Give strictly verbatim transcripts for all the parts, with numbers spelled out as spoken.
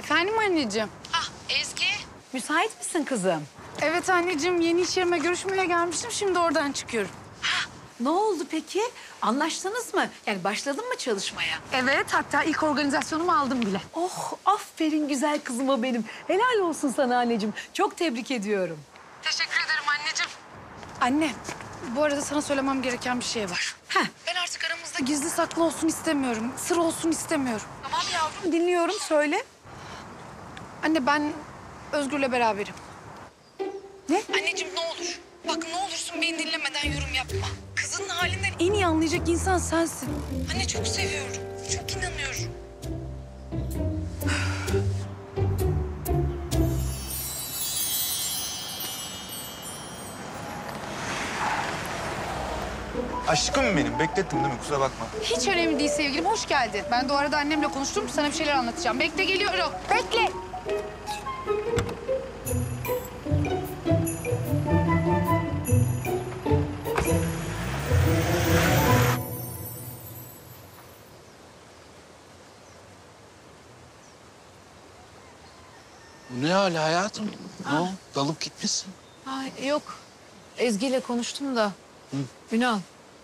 Efendim anneciğim? Ah Ezgi. Müsait misin kızım? Evet anneciğim, yeni iş yerime görüşmeye gelmiştim. Şimdi oradan çıkıyorum. Ne oldu peki? Anlaştınız mı? Yani başladın mı çalışmaya? Evet, hatta ilk organizasyonumu aldım bile. Oh, aferin güzel kızıma benim. Helal olsun sana anneciğim. Çok tebrik ediyorum. Teşekkür ederim anneciğim. Anne, bu arada sana söylemem gereken bir şey var. Heh, Ben artık aramızda gizli saklı olsun istemiyorum. Sır olsun istemiyorum. tamam yavrum dinliyorum söyle. Anne, ben Özgür'le beraberim. Ne? Anneciğim ne olur. Bak ne olursun beni dinlemeden yorum yapma. Kızının halinden en iyi anlayacak insan sensin. Anne çok seviyorum. Çok inanıyorum. Aşkım benim. Beklettim değil mi? Kusura bakma. Hiç önemli değil sevgilim. Hoş geldin. Ben de o arada annemle konuştum. Sana bir şeyler anlatacağım. Bekle geliyorum. Bekle. Bu ne hali hayatım? Ne oldu? Dalıp gitmişsin. Ay yok. Ezgi ile konuştum da. Ünal.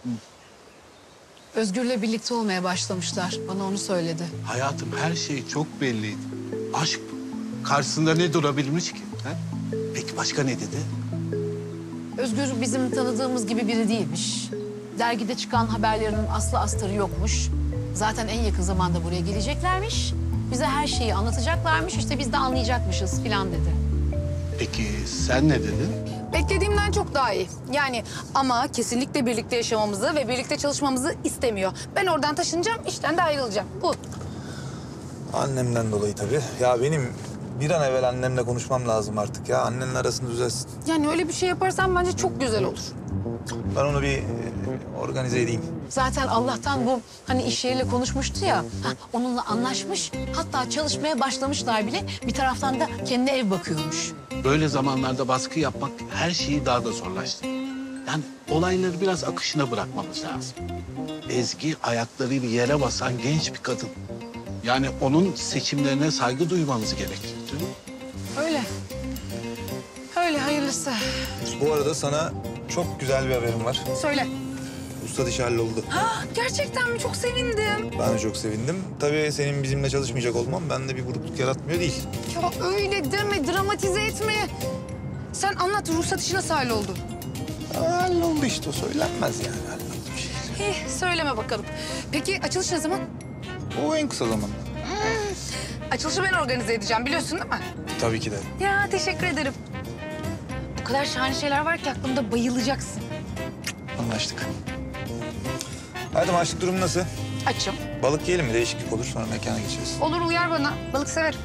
Özgür'le birlikte olmaya başlamışlar. Bana onu söyledi. Hayatım her şey çok belliydi. Aşk bu. Karşısında ne durabilmiş ki? He? Peki başka ne dedi? Özgür bizim tanıdığımız gibi biri değilmiş. Dergide çıkan haberlerin aslı astarı yokmuş. Zaten en yakın zamanda buraya geleceklermiş. Bize her şeyi anlatacaklarmış. İşte biz de anlayacakmışız filan dedi. Peki sen ne dedin? Beklediğimden çok daha iyi. Yani ama kesinlikle birlikte yaşamamızı ve birlikte çalışmamızı istemiyor. Ben oradan taşınacağım, işten de ayrılacağım. Bu. Annemden dolayı tabii. Ya benim bir an evvel annemle konuşmam lazım artık ya. Annenle arasını düzelsin. Yani öyle bir şey yaparsan bence çok güzel olur. Ben onu bir e, organize edeyim. Zaten Allah'tan bu hani iş yeriyle konuşmuştu ya. Ha, onunla anlaşmış. Hatta çalışmaya başlamışlar bile. Bir taraftan da kendine ev bakıyormuş. Böyle zamanlarda baskı yapmak her şeyi daha da zorlaştırır. Yani olayları biraz akışına bırakmamız lazım. Ezgi ayaklarıyla yere basan genç bir kadın. Yani onun seçimlerine saygı duymamız gerekir, değil mi? Öyle. Öyle hayırlısı. Bu arada sana çok güzel bir haberim var. Söyle. Usta işi halloldu. Ha, gerçekten mi? Çok sevindim. Ben de çok sevindim. Tabii senin bizimle çalışmayacak olman bende bir burukluk yaratmıyor değil. Ya öyle deme, dramatize etme. Sen anlat, ruhsat işi nasıl halloldu? Ha, halloldu işte o söylenmez yani halloldu bir şey. Eh, söyleme bakalım. Peki açılış ne zaman? O en kısa zamanda. Açılışı ben organize edeceğim, biliyorsun değil mi? Tabii ki de. Ya teşekkür ederim. Bu kadar şahane şeyler var ki aklımda, bayılacaksın. Anlaştık. Hadi açlık durum nasıl? Açım. Balık yiyelim mi? Değişiklik olur sonra mekana geçeriz. Olur, uyar bana. Balık severim.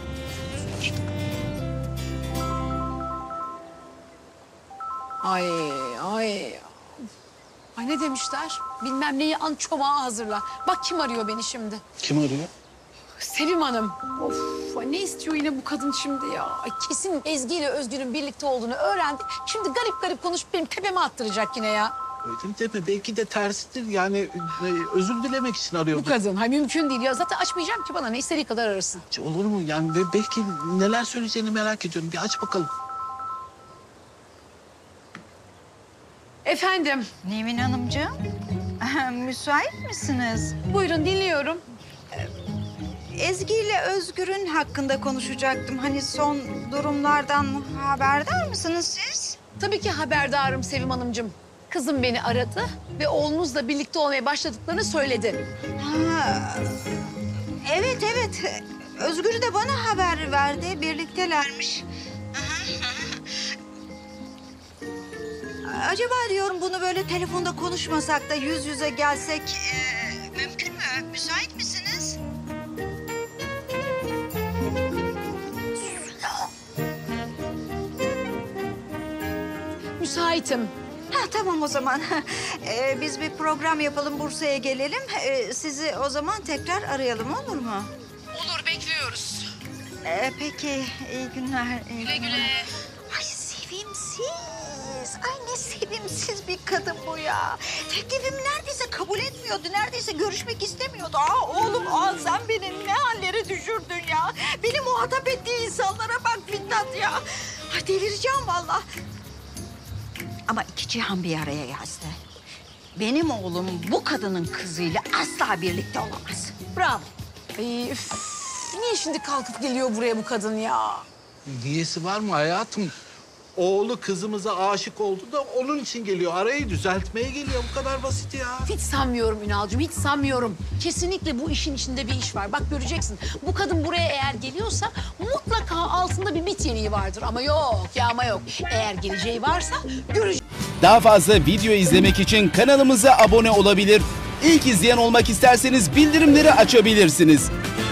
Ay ay. Ay ne demişler? Bilmem neyi an çomağa hazırla. Bak kim arıyor beni şimdi. Kim arıyor? Sevim Hanım. Of ay ne istiyor yine bu kadın şimdi ya? Ay kesin Ezgi ile Özgür'ün birlikte olduğunu öğrendi. Şimdi garip garip konuşup benim tepeme attıracak yine ya. Öyle deme. Belki de tersidir. Yani e, özür dilemek için arıyor. Bu kadın. Hay mümkün değil ya. Zaten açmayacağım ki bana. Ne istediği kadar arasın. Olur mu? Yani ve belki neler söyleyeceğini merak ediyorum. Bir aç bakalım. Efendim. Nevin Hanımcığım, müsait misiniz? Buyurun dinliyorum. Ezgi ile Özgür'ün hakkında konuşacaktım. Hani son durumlardan haberdar mısınız siz? Tabii ki haberdarım Sevim Hanımcığım. Kızım beni aradı ve oğlunuzla birlikte olmaya başladıklarını söyledi. Ha, evet, evet. Özgür de bana haber verdi. Birliktelermiş. Acaba diyorum bunu böyle telefonda konuşmasak da yüz yüze gelsek e, mümkün mü? Müsait misiniz? Müsaitim. Ha, tamam o zaman. Ee, biz bir program yapalım, Bursa'ya gelelim. Ee, sizi o zaman tekrar arayalım, olur mu? Olur, bekliyoruz. Ee, peki, iyi günler. iyi Güle güle. günler. Ay sevimsiz. Ay ne sevimsiz bir kadın bu ya. Teklifimi neredeyse kabul etmiyordu. Neredeyse görüşmek istemiyordu. Aa oğlum, aa sen beni ne hallere hale düşürdün ya. Beni muhatap ettiği insanlara bak Fitnat ya. Ay delireceğim vallahi. Ama iki cihan bir araya gelse benim oğlum bu kadının kızıyla asla birlikte olamaz. Bravo. Ay, üf. Niye şimdi kalkıp geliyor buraya bu kadın ya? Niyesi var mı hayatım? Oğlu kızımıza aşık oldu da onun için geliyor. Arayı düzeltmeye geliyor. Bu kadar basit ya. Hiç sanmıyorum Ünal'cığım, hiç sanmıyorum. Kesinlikle bu işin içinde bir iş var. Bak göreceksin. Bu kadın buraya eğer geliyorsa mutlaka altında bir bit yeniği vardır. Ama yok ya ama yok. Eğer geleceği varsa göreceksin. Daha fazla video izlemek için kanalımıza abone olabilir. İlk izleyen olmak isterseniz bildirimleri açabilirsiniz.